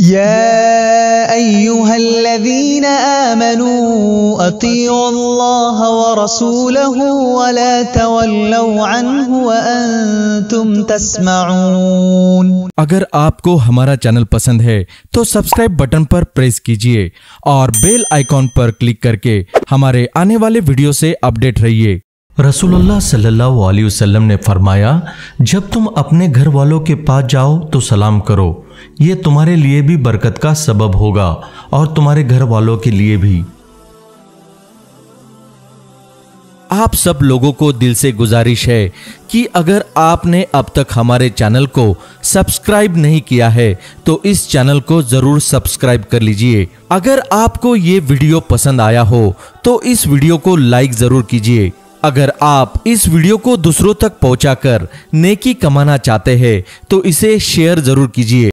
या अय्युहल्लज़ीना आमनू अतीउल्लाह व रसूलहू व ला तवल्लौ अन्हु व अंतुम तस्मऊन। अगर आपको हमारा चैनल पसंद है तो सब्सक्राइब बटन पर प्रेस कीजिए और बेल आइकॉन पर क्लिक करके हमारे आने वाले वीडियो से अपडेट रहिए। रसूलुल्लाह सल्लल्लाहु अलैहि वसल्लम ने फरमाया, जब तुम अपने घर वालों के पास जाओ तो सलाम करो, ये तुम्हारे लिए भी बरकत का सबब होगा और तुम्हारे घर वालों के लिए भी। आप सब लोगों को दिल से गुजारिश है कि अगर आपने अब तक हमारे चैनल को सब्सक्राइब नहीं किया है तो इस चैनल को जरूर सब्सक्राइब कर लीजिए। अगर आपको ये वीडियो पसंद आया हो तो इस वीडियो को लाइक जरूर कीजिए। अगर आप इस वीडियो को दूसरों तक पहुंचाकर नेकी कमाना चाहते हैं तो इसे शेयर जरूर कीजिए।